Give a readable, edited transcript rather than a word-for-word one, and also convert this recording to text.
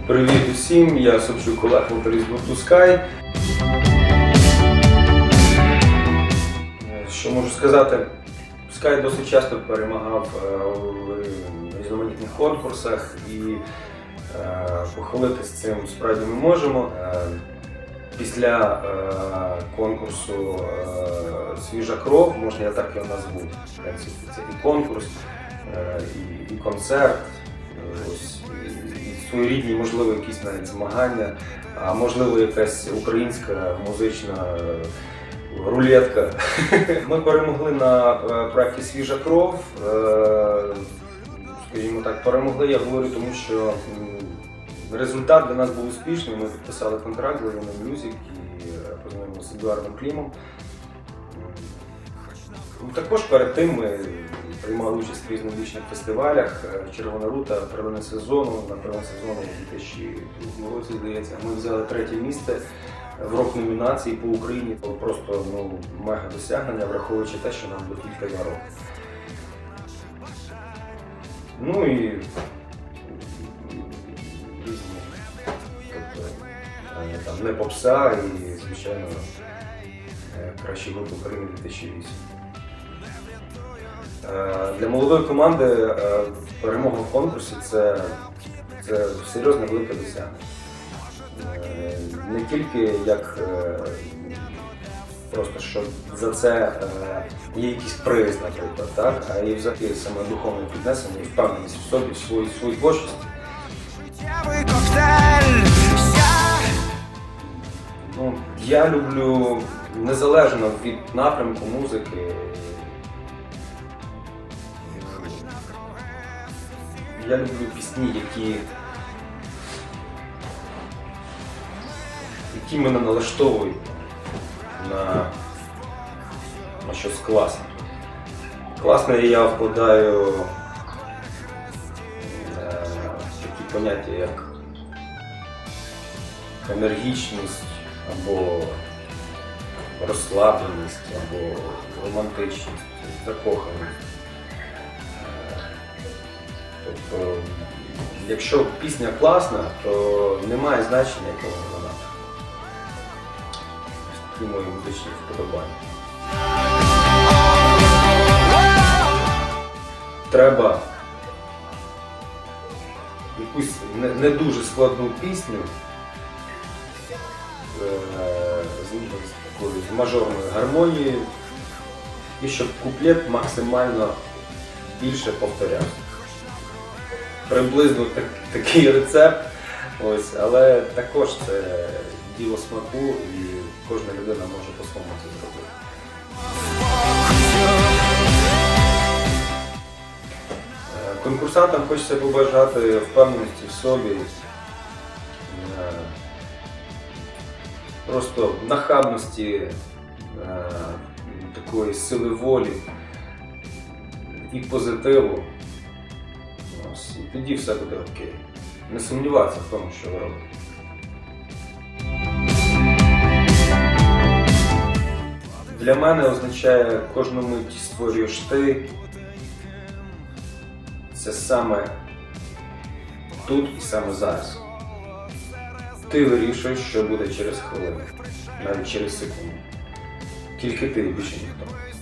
Привіт усім, я Собчук Олег, вокаліст гурту Sky. Що можу сказати? Sky досить часто перемагав у різноманітних конкурсах і похвалитися цим справді ми можемо. Після конкурсу «Свіжа кров», можна я так його назву, це і конкурс, і концерт, і своєрідні, можливо, якісь навіть змагання, а можливо якась українська музична рулетка. Ми перемогли на проєкті «Свіжа кров». Скажімо так, перемогли, я говорю, тому що результат для нас був успішний. Ми підписали контракт з Lionel Music і познайомилися з Едуардом Клімом. Також перед тим ми приймали участь в різноманітних фестивалях. «Червона рута», «Первинне сезону», на «Первинне сезону» у 2002 році, здається, ми взяли 3-е місце в рок-номінації по Україні. Це просто мега досягнення, враховуючи те, що нам було тільки 2 роки. Ну і різні, тобто, не попса і, звичайно, кращий гурт України 2008. Для молодої команди перемога в конкурсі – це серйозне велике досягнення. Не тільки як просто, що за це є якийсь приз, наприклад, так? А і взагалі саме духовне піднесення і впевненість в собі, в своїй творчості. Я люблю, незалежно від напрямку музики, я люблю пісні, які мене налаштовують на щось класне. Класне я вкладаю такі поняття, як енергічність, або розслабленість, або романтичність, закоханість. Тобто, якщо пісня класна, то немає значення, якого вона. Такі мої музичні вподобання. Треба якусь не дуже складну пісню з мажорною гармонією, і щоб куплет максимально більше повторявся. Приблизно такий рецепт, але також це діло смаку і кожна людина може по-своєму це зробити. Конкурсантам хочеться побажати впевненості в собі, просто нахабності, такої сили волі і позитиву. І тоді все буде окей. Не сумніватися в тому, що ви робите. Для мене означає кожну мить створюєш ти. Це саме тут і саме зараз. Ти вирішуєш, що буде через хвилину, навіть через секунду. Тільки ти і більше ніхто.